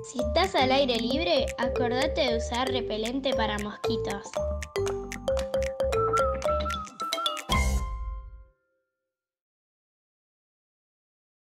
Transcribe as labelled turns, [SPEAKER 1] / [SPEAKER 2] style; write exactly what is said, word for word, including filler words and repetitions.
[SPEAKER 1] Si estás al aire libre, acordate de usar repelente para mosquitos.